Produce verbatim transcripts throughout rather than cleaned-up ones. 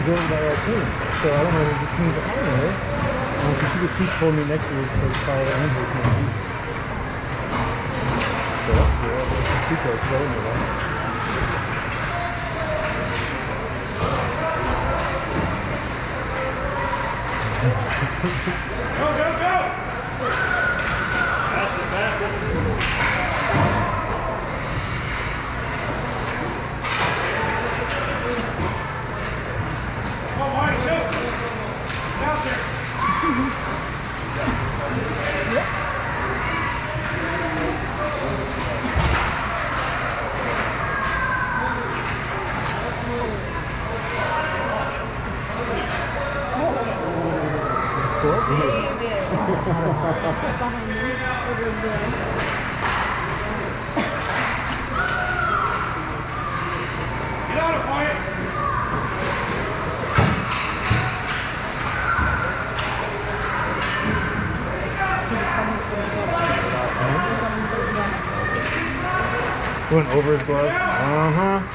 going by our team. So I don't know what the teams are on there. Um, because she just keeps pulling me next to her to follow and her team. So that's cool. That's two coaches. I didn't know that. Go, go, go! Pass it, pass it. Come on, Mike, go! Get out there! Get out of it, Wyatt! Went over his glove. Uh-huh.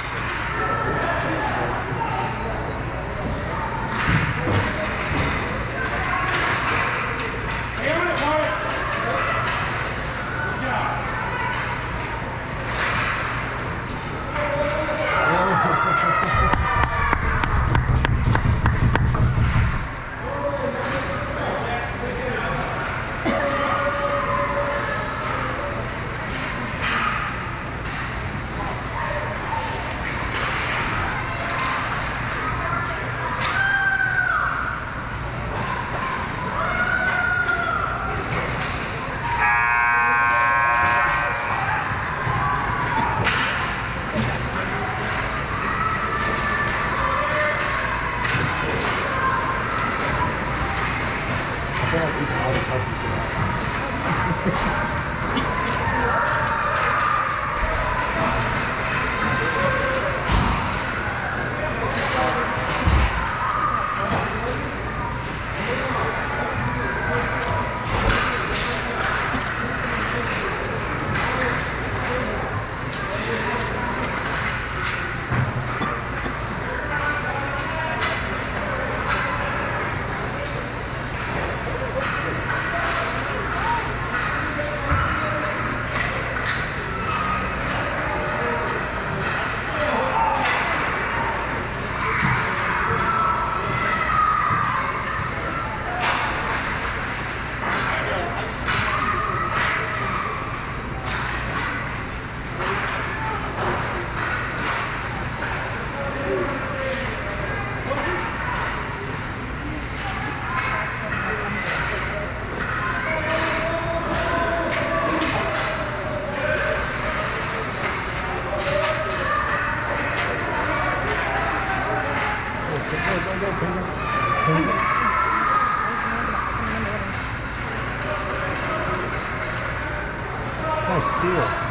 Nice steal.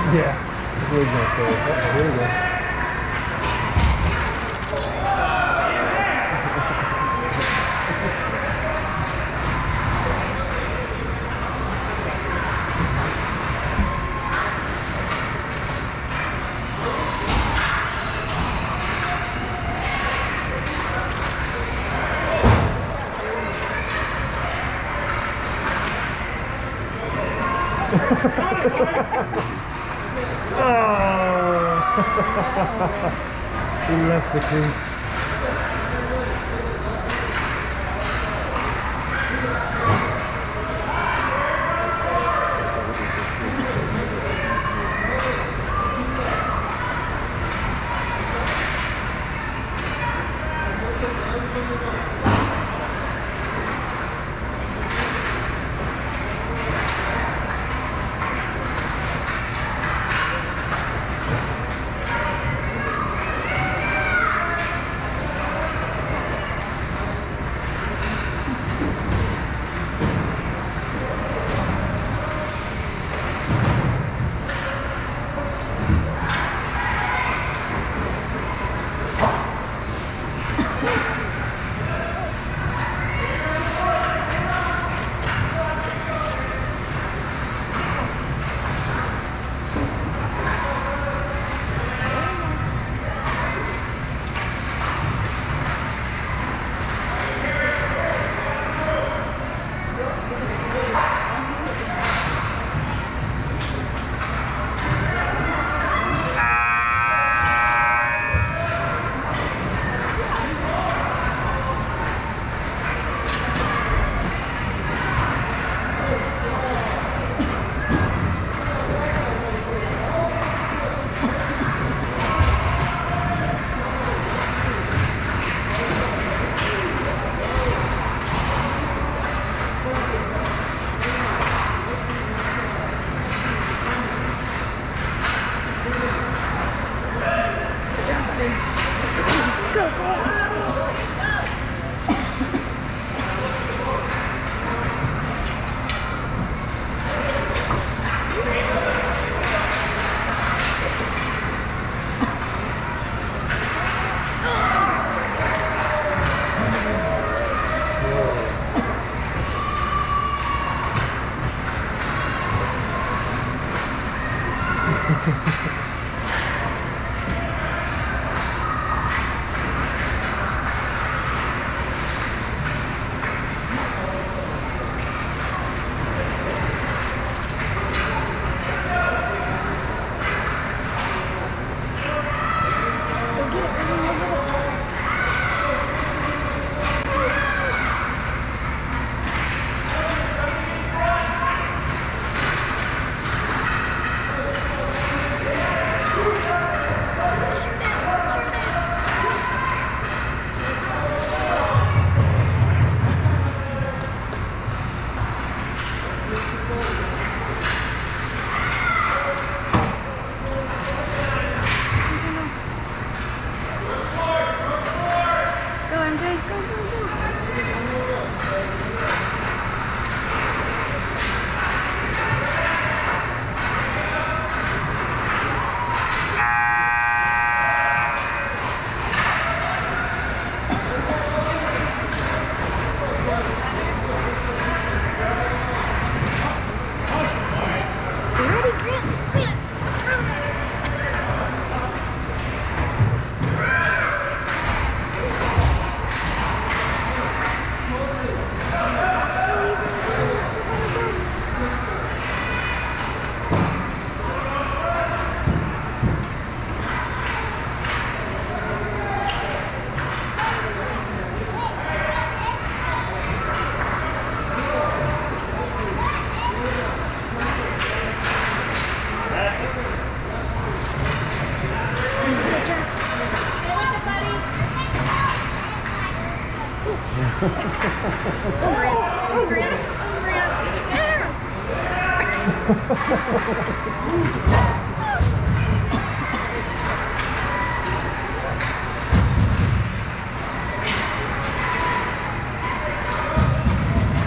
Yeah. That's what he's gonna say. Oh, here we go. Oh! He left the crease.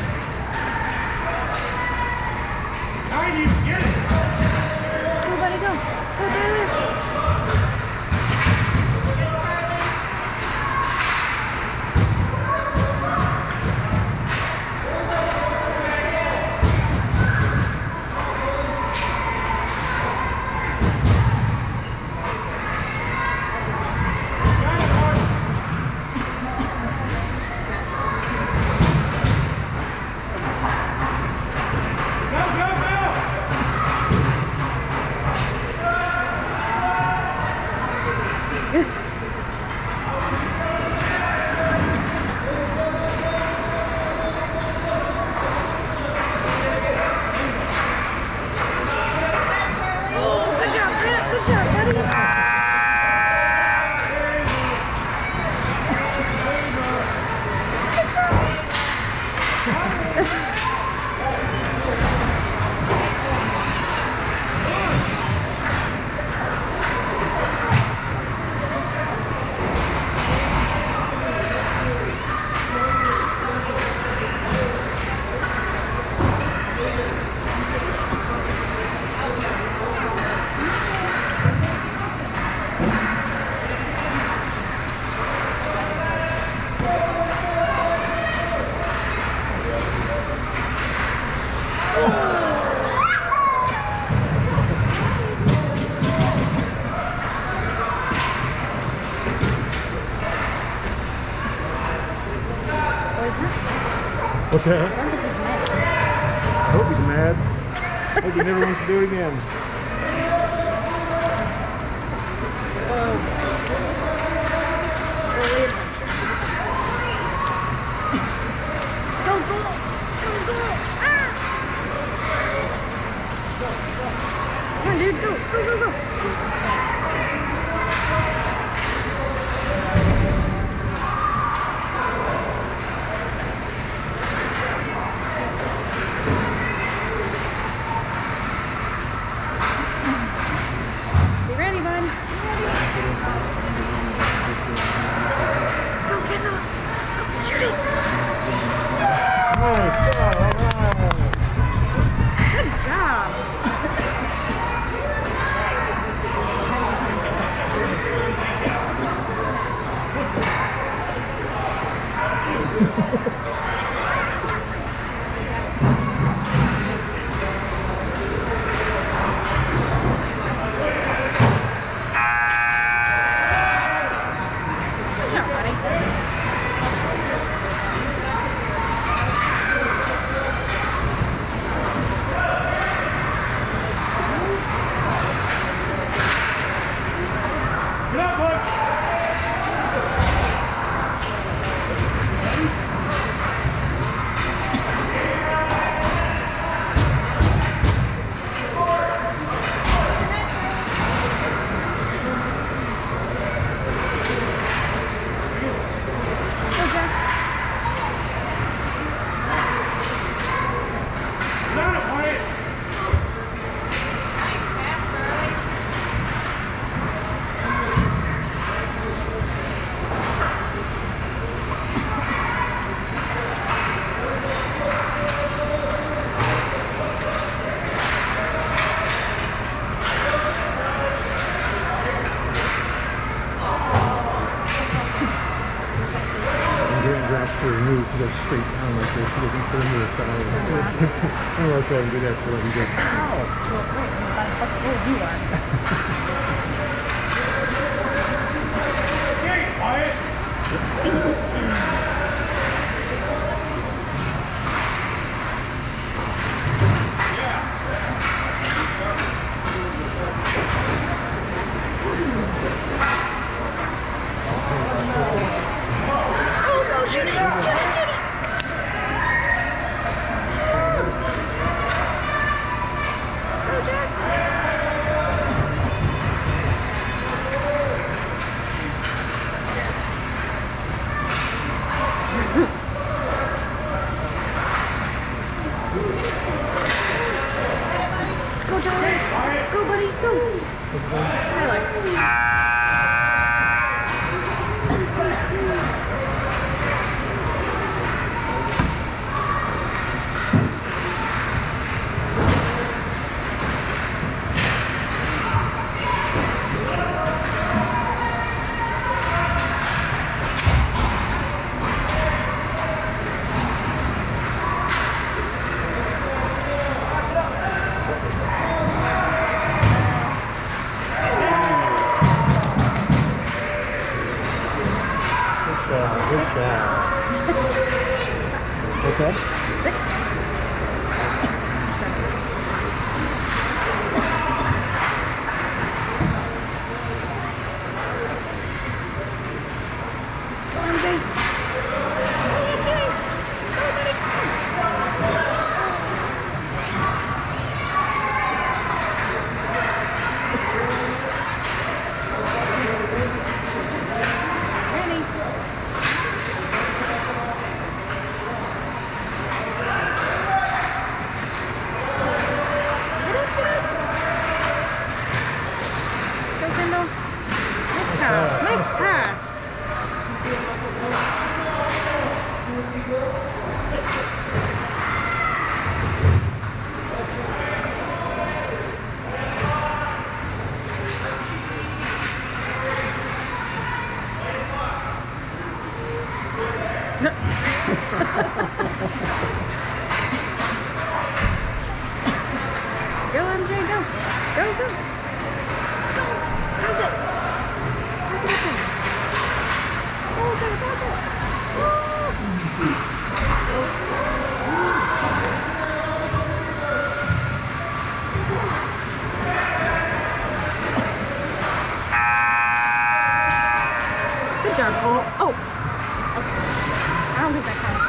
Where'd he go? What's that? I don't think he's mad. I hope he's mad. I hope he never wants to do it again. Go, go! Go, go! Ah! Come on, dude, go! Go, go, go! You ready, bud? You ready? Go, get up! Go, shoot it! Nice job, all right. Good job! Good job, buddy. Get up, bud. Go, Jack. Down it, Wyatt. And Grant drops her knee to go straight down like this. She doesn't turn to the side. I don't know if I can do that for him. He goes, Ow! Well, wait, how the fuck old you are. Skate, Wyatt. Oh, go shoot it! Shoot it, shoot it! Go, Jack! Go, Tyler! Go, buddy, go! Tyler. good job. What's that? Six. Go on, Jay. Go on, Jay. Go, buddy. Ready. Good job. Oh, oh. Okay. I don't think that counts.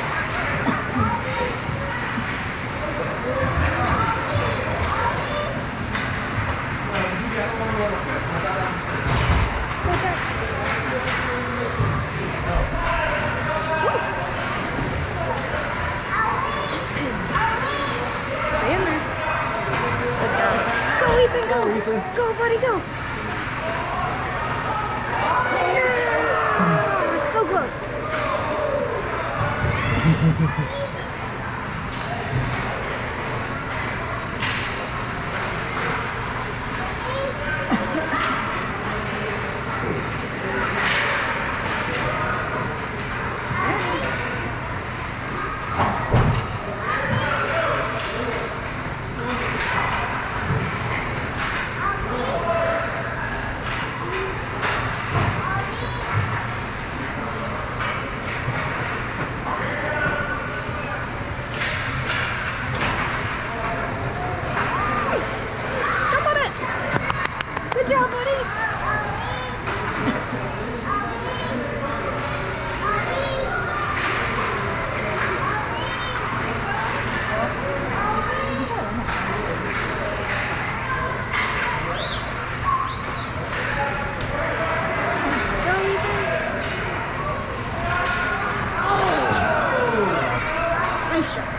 Stay in there. Good job. Go, Ethan, go. Go, Ethan. Go, buddy, go. Yeah. So close. Jump on it. Good job, buddy. Go, Ethan. Oh. Nice shot.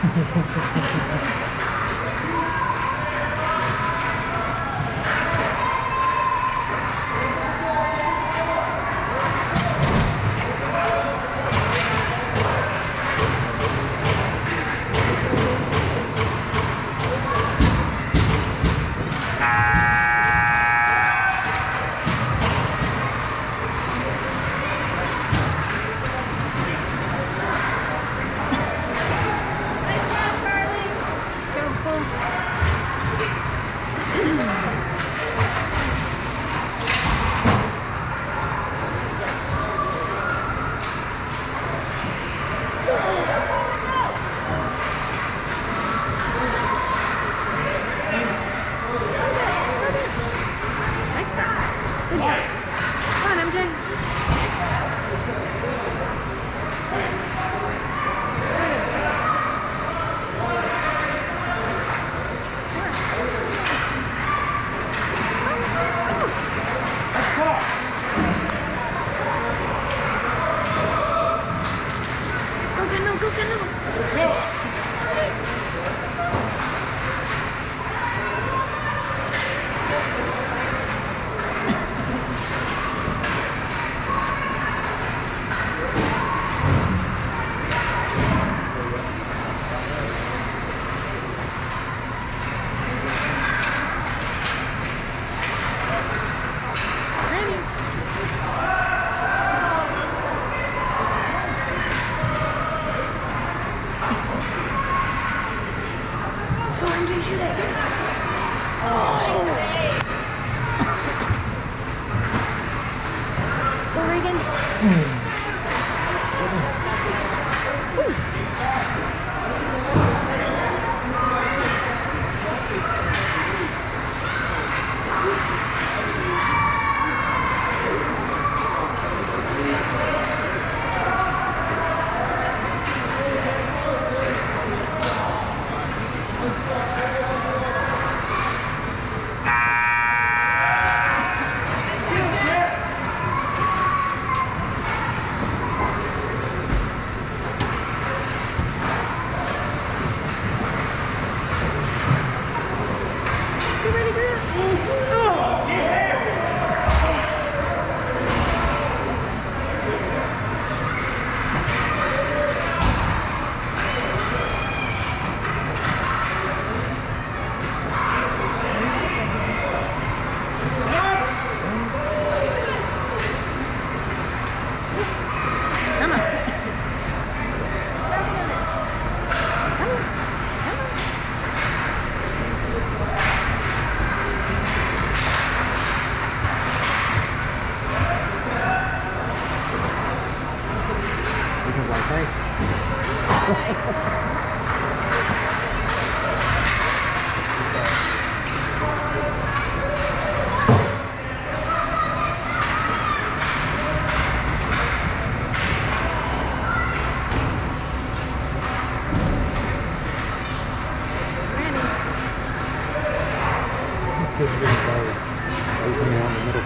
Kids are getting tired. Everything out in the middle.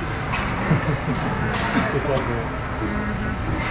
Just like that.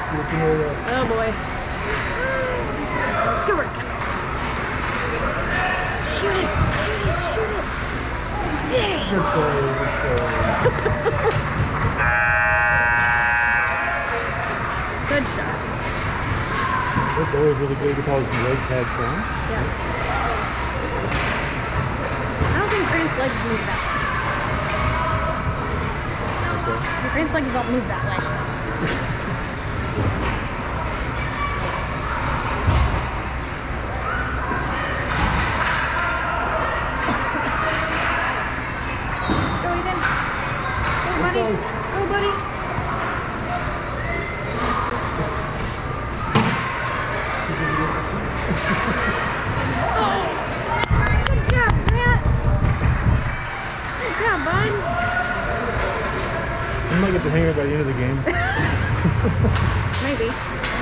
Oh boy. Come on, come on. Shoot it, shoot it, shoot it. Dang. Good play, good play. Good shot. That's always really good because the leg tag down. Yeah. I don't think Grant's legs move that way. Okay. Grant's legs don't move that way. Go, Ethan. Go, buddy. go. Go, buddy. Oh. Good job, Grant. Good job, bud. You might get the hang of it by the end of the game. Maybe.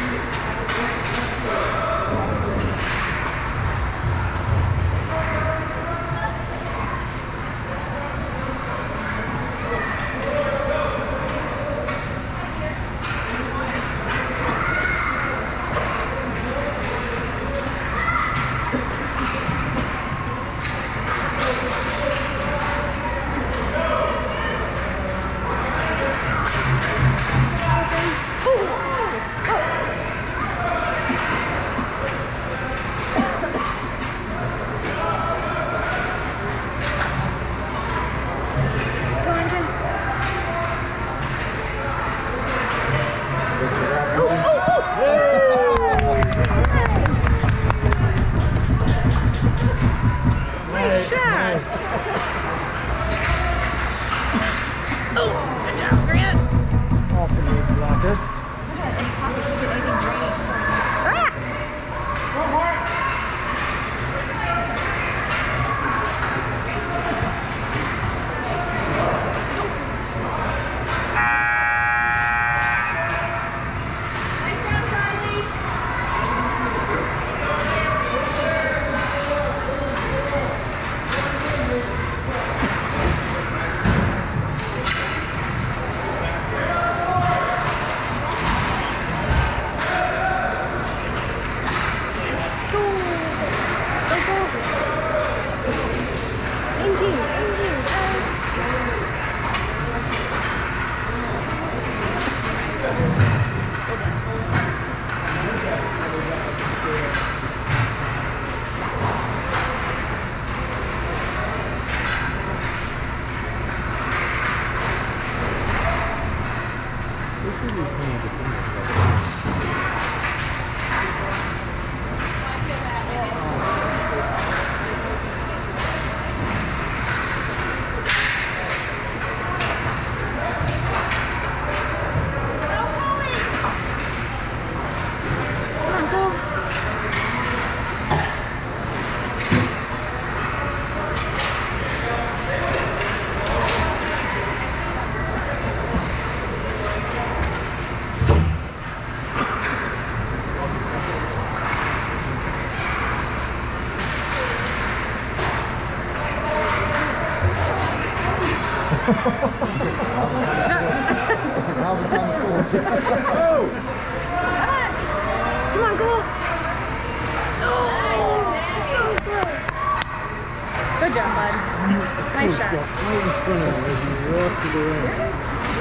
Nice shot. Oh, good job, Grant. Off the move blocker. Ah! Now's the time to score. Oh! Come on, go! Oh, so close. Good job, bud. Nice shot. Right in front of him as he walked to the rim.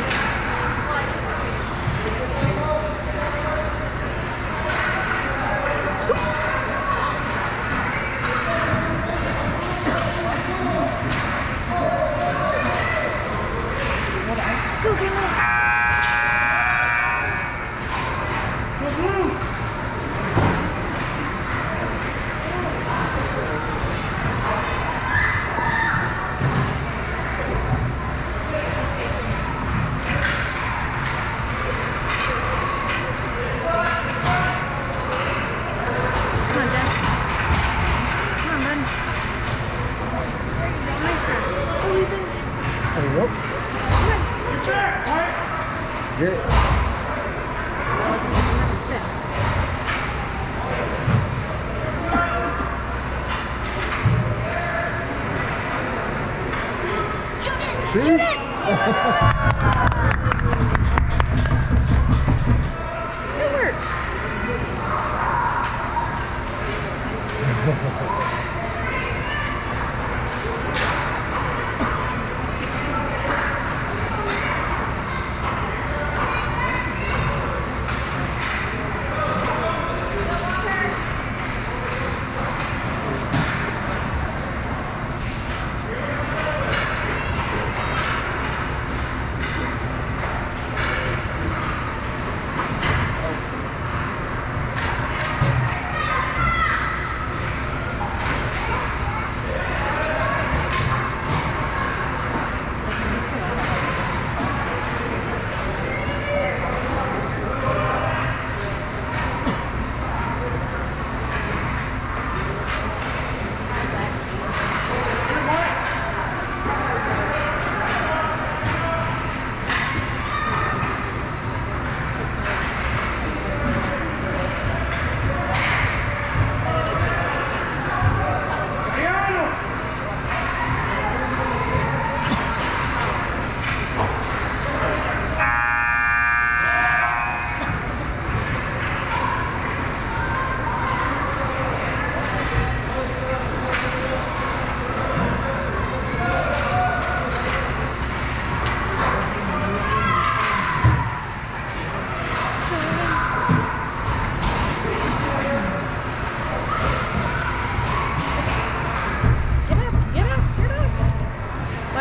Go, Caleb. Get it. See?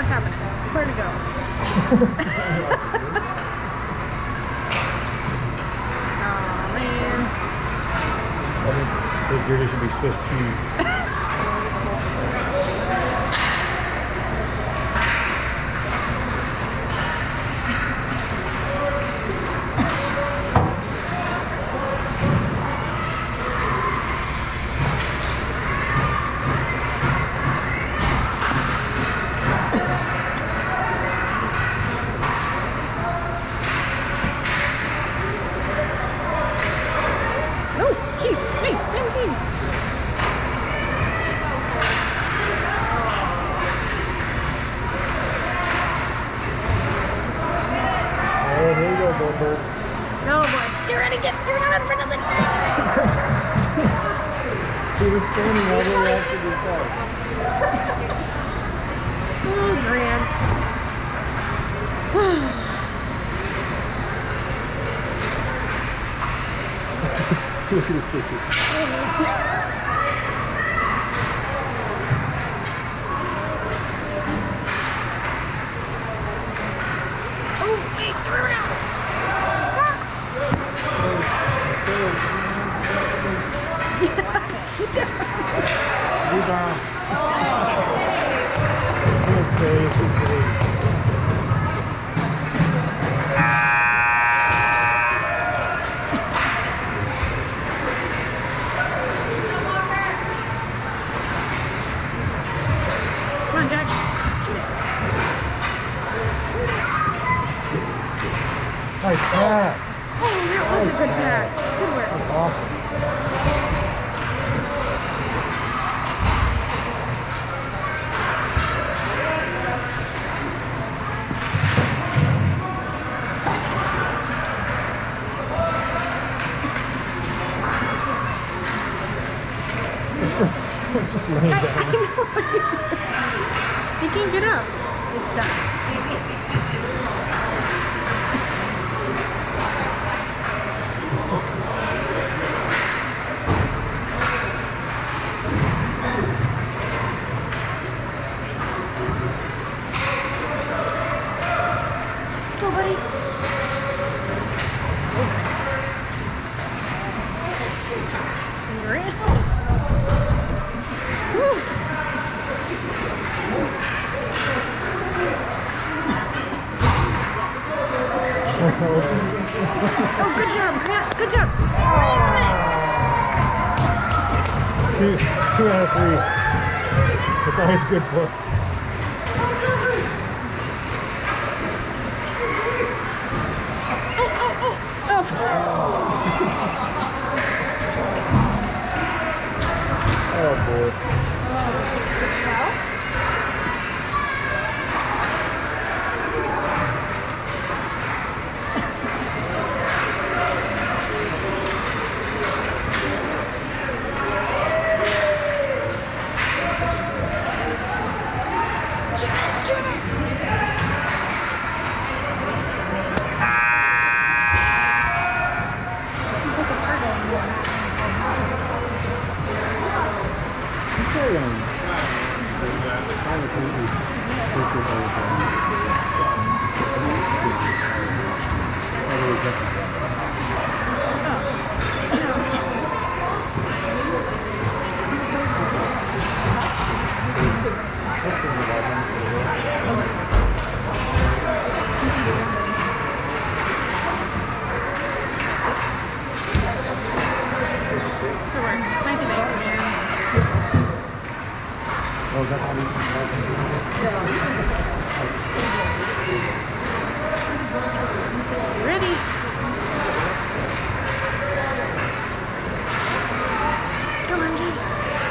What's happening? Where to go? Oh man. I think those dirty should be Swiss cheese. No, boy. Get ready, get you're not in front of the He was standing all the way after the car. Oh, Grant. Oh, wait, turn around. Rebound. Okay, okay. Come on, Jack. Nice pass. Oh, that was a good pass. Good work. That's awesome. It's just laying I, down. I know. He can't get up. He's stuck. Go, buddy. Grant. Woo. Oh, good job, Grant. Good job. Two, two out of three. It's always good for. Oh, oh, oh. Oh. Oh boy. Carry on. Kind of creepy. Creepy Oh, that's how we Ready? Come on, Jay.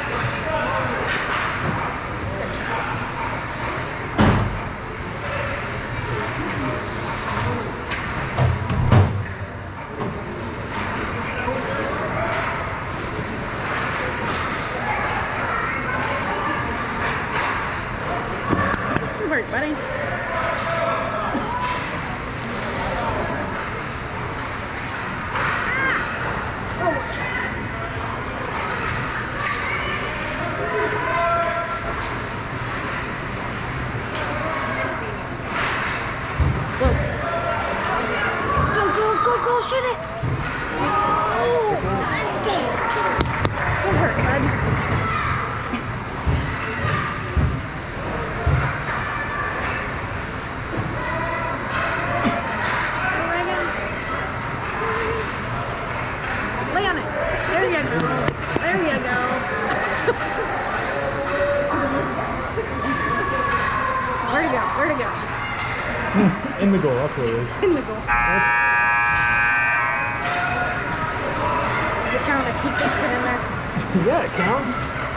Good work, buddy. Shoot it! Oh! Damn! Don't hurt, bud. Lay on it. There you go. There you go. Where'd it go? Where'd it go? In the goal, that's where it is. In the goal. Does it count if he kicks it in there? Yeah, it counts.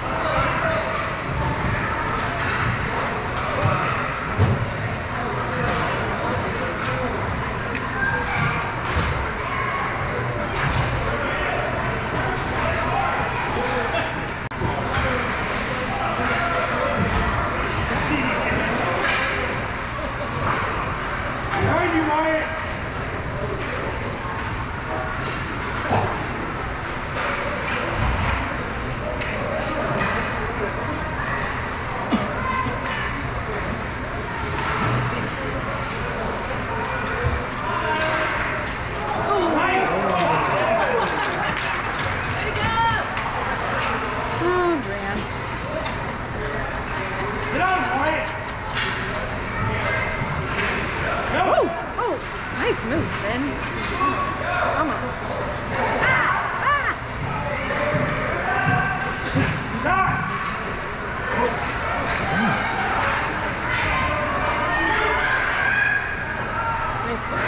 Behind you, Wyatt. Oh, Grant. Get on, Wyatt. Oh! Oh! Nice move, Ben. Almost. Ah! Ah! Stop. Nice play.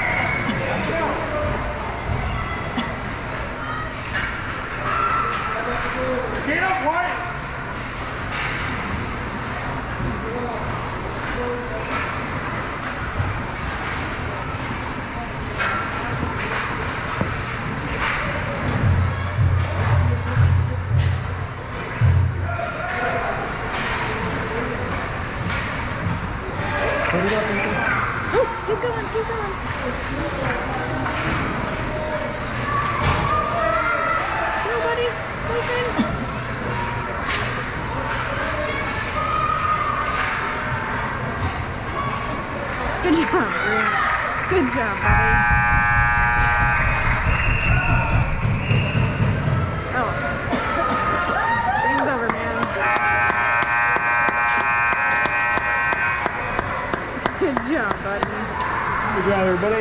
Get up, Wyatt. Put it up and Oh, keep going, keep going. Nobody. Open. Good job, Grant. Good job, buddy. Oh. Game's over, man. Good job, buddy. Good job, everybody.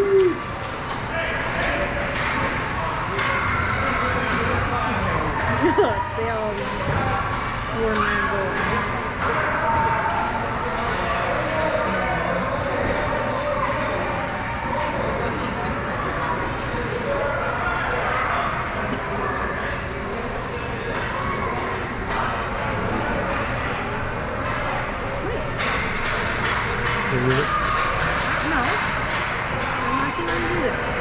Look, they all swarm their goal. No, I'm not gonna do this.